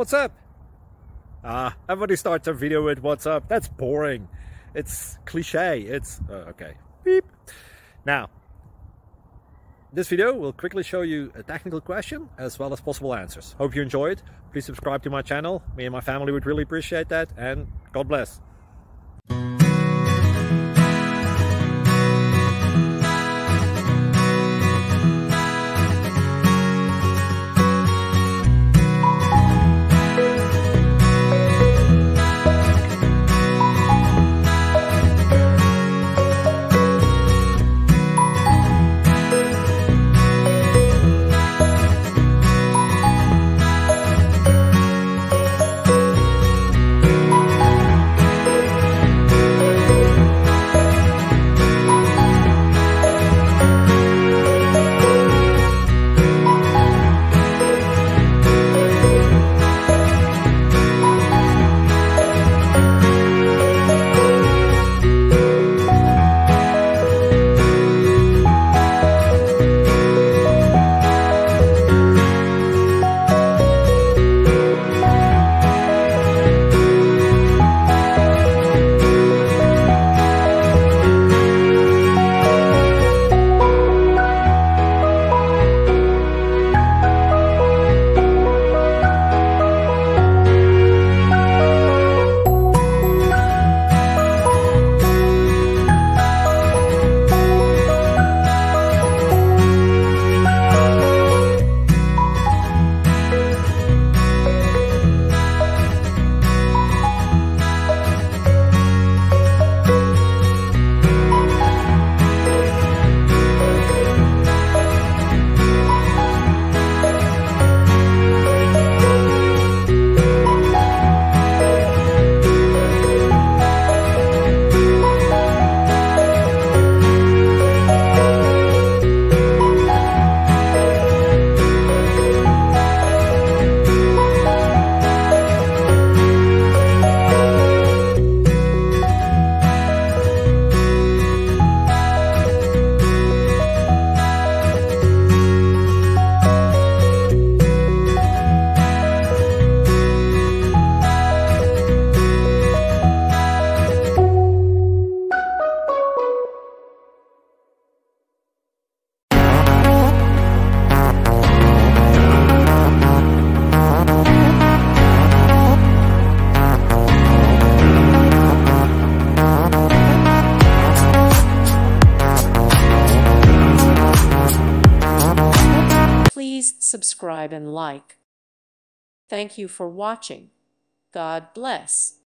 what's up? Everybody starts a video with what's up. That's boring. It's cliche. It's okay. Beep. Now, this video will quickly show you a technical question as well as possible answers. Hope you enjoyed. Please subscribe to my channel. Me and my family would really appreciate that, and God bless. Please subscribe and like. Thank you for watching. God bless.